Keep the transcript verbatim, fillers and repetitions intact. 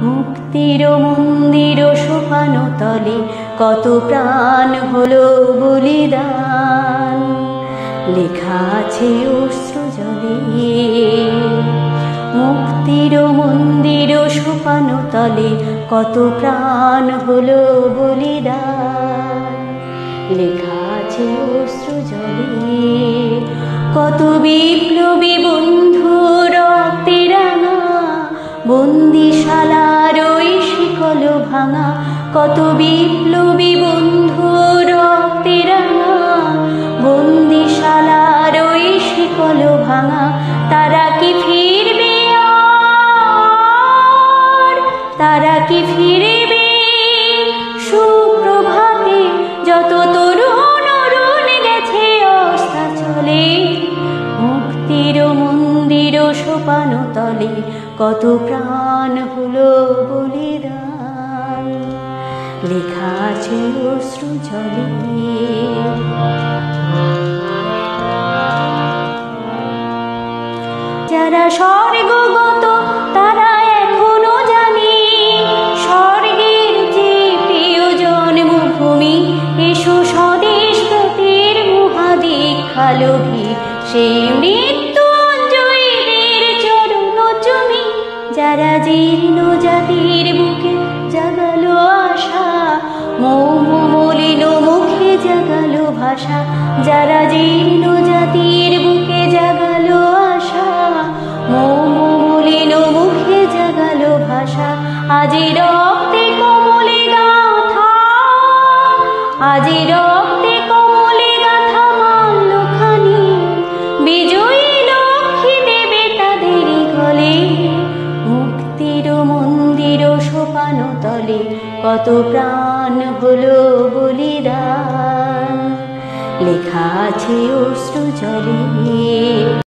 মুক্তির মন্দির সোপান তলে কত প্রাণ হলো বলিদান, লেখা আছে অশ্রু জলে। মুক্তির মন্দির সোপান তলে কত প্রাণ হলো বলিদান, লেখা আছে অশ্রু জলে। কত বিপ্লবী বন্ধু রক্তে রাঙা, বন্দিশালার ওই শিকল ভাঙা। কত বিপ্লবী বন্ধু রক্তে রাঙা, বন্দিশালার ওই শিকল ভাঙা। তারা কি ফিরবে আর, তারা কি ফিরবে সুপ্রভাতে, যত তরুণ অরুণ গেছে অস্তাচলে। মুক্তির মন্দির সোপান তলে কত প্রাণ হলো বলিদান, লেখা আছে অশ্রু জলে। যারা স্বর্গগত তারা এখনো জানে, স্বর্গের যে প্রিয় জন্মভূমি। এসো স্বদেশ গতের মহাদীক্ষা লোভী, সেই মৃত্যুঞ্জয়ীদের চরণ চুমি। যারা জীর্ণ জাতির বুকে জাগালো আশা, মৌন মলিন মুখে জাগালো ভাষা। যারা জীর্ণ জাতির বুকে জাগালো আশা, মৌন মলিন মুখে জাগালো ভাষা। আজি রক্তে কমলে গাথা, আজি রক্তে কমলে গাথা মাল্যখানি। বিজয়ী লক্ষ্মী দেবে তাদেরই গলে, মুক্তির মন্দির সোপান তলে কত প্রাণ হলো বলিদান, লেখা আছে অশ্রু জলে।